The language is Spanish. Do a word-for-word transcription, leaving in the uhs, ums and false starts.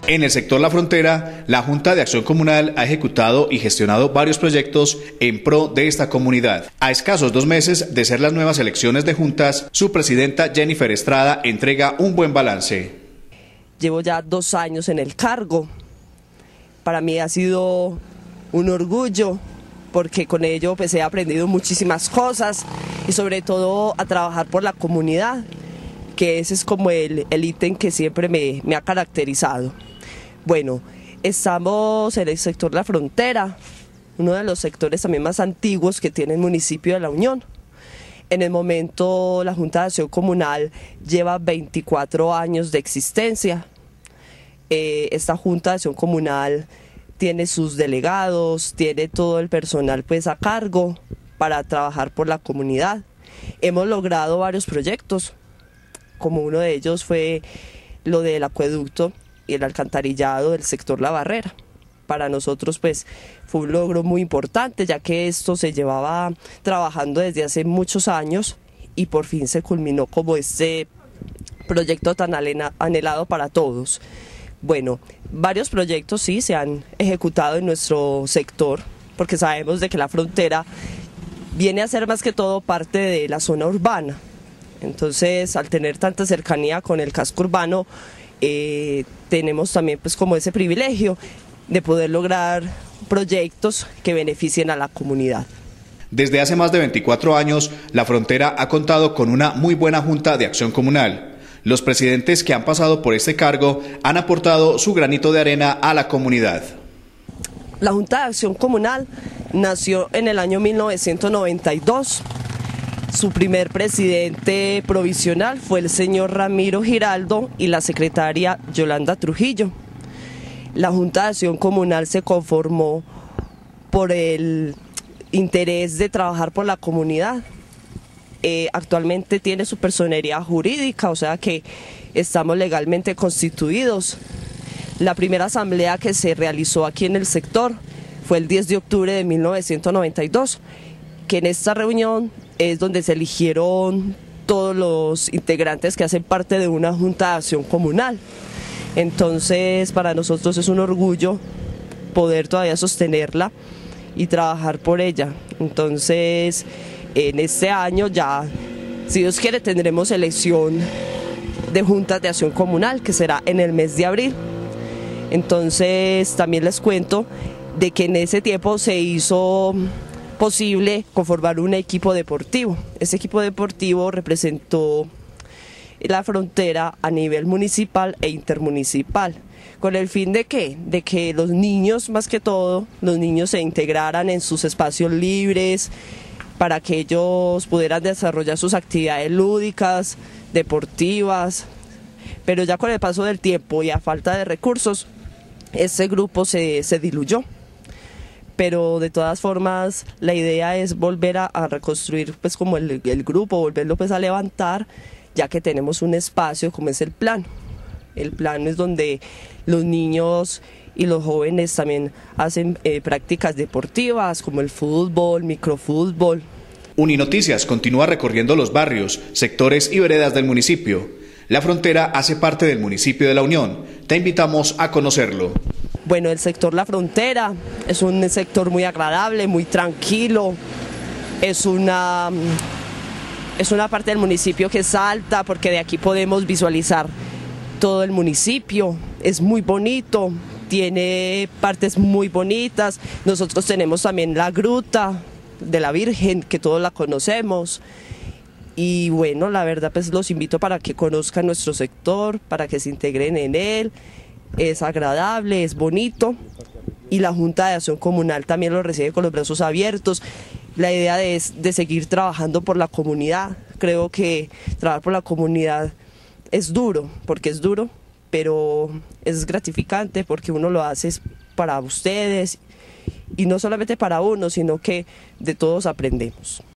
En el sector La Frontera, la Junta de Acción Comunal ha ejecutado y gestionado varios proyectos en pro de esta comunidad. A escasos dos meses de ser las nuevas elecciones de juntas, su presidenta Jennifer Estrada entrega un buen balance. Llevo ya dos años en el cargo. Para mí ha sido un orgullo porque con ello pues he aprendido muchísimas cosas y sobre todo a trabajar por la comunidad, que ese es como el, el ítem que siempre me, me ha caracterizado. Bueno, estamos en el sector La Frontera, uno de los sectores también más antiguos que tiene el municipio de La Unión. En el momento la Junta de Acción Comunal lleva veinticuatro años de existencia. Eh, esta Junta de Acción Comunal tiene sus delegados, tiene todo el personal pues a cargo para trabajar por la comunidad. Hemos logrado varios proyectos, como uno de ellos fue lo del acueducto y el alcantarillado del sector La Barrera. Para nosotros pues fue un logro muy importante, ya que esto se llevaba trabajando desde hace muchos años y por fin se culminó como este proyecto tan anhelado para todos. Bueno, varios proyectos sí se han ejecutado en nuestro sector, porque sabemos de que La Frontera viene a ser más que todo parte de la zona urbana. Entonces, al tener tanta cercanía con el casco urbano, eh, tenemos también pues como ese privilegio de poder lograr proyectos que beneficien a la comunidad. Desde hace más de veinticuatro años, La Frontera ha contado con una muy buena Junta de Acción Comunal. Los presidentes que han pasado por este cargo han aportado su granito de arena a la comunidad. La Junta de Acción Comunal nació en el año mil novecientos noventa y dos. Su primer presidente provisional fue el señor Ramiro Giraldo y la secretaria Yolanda Trujillo. La Junta de Acción Comunal se conformó por el interés de trabajar por la comunidad. Eh, actualmente tiene su personería jurídica, o sea que estamos legalmente constituidos. La primera asamblea que se realizó aquí en el sector fue el diez de octubre de mil novecientos noventa y dos, que en esta reunión es donde se eligieron todos los integrantes que hacen parte de una Junta de Acción Comunal. Entonces para nosotros es un orgullo poder todavía sostenerla y trabajar por ella. Entonces en este año ya, si Dios quiere, tendremos elección de juntas de acción comunal, que será en el mes de abril. Entonces también les cuento de que en ese tiempo se hizo posible conformar un equipo deportivo. Ese equipo deportivo representó La Frontera a nivel municipal e intermunicipal. ¿Con el fin de qué? De que los niños, más que todo, los niños se integraran en sus espacios libres, para que ellos pudieran desarrollar sus actividades lúdicas, deportivas, pero ya con el paso del tiempo y a falta de recursos, ese grupo se, se diluyó. Pero de todas formas la idea es volver a, a reconstruir pues como el, el grupo, volverlo pues a levantar, ya que tenemos un espacio como es el plan. El plan es donde los niños y los jóvenes también hacen eh, prácticas deportivas como el fútbol, microfútbol. Uninoticias continúa recorriendo los barrios, sectores y veredas del municipio. La Frontera hace parte del municipio de La Unión. Te invitamos a conocerlo. Bueno, el sector La Frontera es un sector muy agradable, muy tranquilo. Es una, es una parte del municipio que es alta porque de aquí podemos visualizar todo el municipio. Es muy bonito. Tiene partes muy bonitas. Nosotros tenemos también la gruta de la Virgen, que todos la conocemos. Y bueno, la verdad pues los invito para que conozcan nuestro sector, para que se integren en él. Es agradable, es bonito. Y la Junta de Acción Comunal también lo recibe con los brazos abiertos. La idea es de seguir trabajando por la comunidad. Creo que trabajar por la comunidad es duro, porque es duro, pero es gratificante porque uno lo hace para ustedes y no solamente para uno, sino que de todos aprendemos.